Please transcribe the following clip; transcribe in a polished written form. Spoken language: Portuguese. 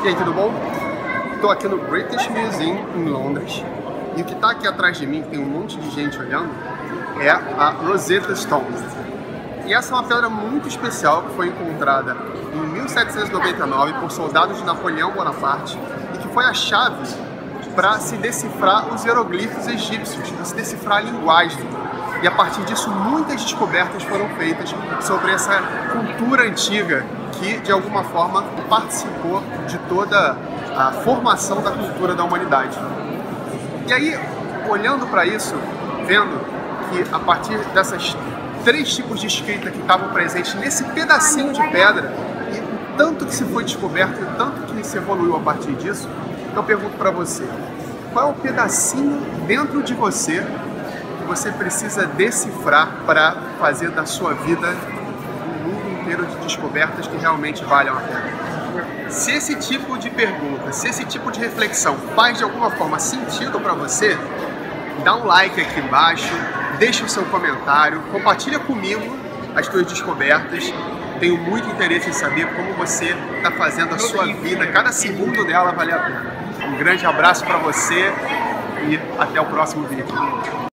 E aí, tudo bom? Estou aqui no British Museum em Londres e o que está aqui atrás de mim, que tem um monte de gente olhando, é a Rosetta Stone. E essa é uma pedra muito especial que foi encontrada em 1799 por soldados de Napoleão Bonaparte e que foi a chave para se decifrar os hieroglifos egípcios, para se decifrar a linguagem. E a partir disso muitas descobertas foram feitas sobre essa cultura antiga que de alguma forma participou de toda a formação da cultura da humanidade. E aí, olhando para isso, vendo que a partir dessas três tipos de escrita que estavam presentes nesse pedacinho de pedra, e o tanto que se foi descoberto e o tanto que se evoluiu a partir disso, eu pergunto para você, qual é o pedacinho dentro de você que você precisa decifrar para fazer da sua vida um mundo inteiro de descobertas que realmente valham a pena? Se esse tipo de pergunta, se esse tipo de reflexão faz de alguma forma sentido para você, dá um like aqui embaixo, deixa o seu comentário, compartilha comigo as suas descobertas. Tenho muito interesse em saber como você está fazendo a sua vida, cada segundo dela valer a pena. Um grande abraço para você e até o próximo vídeo.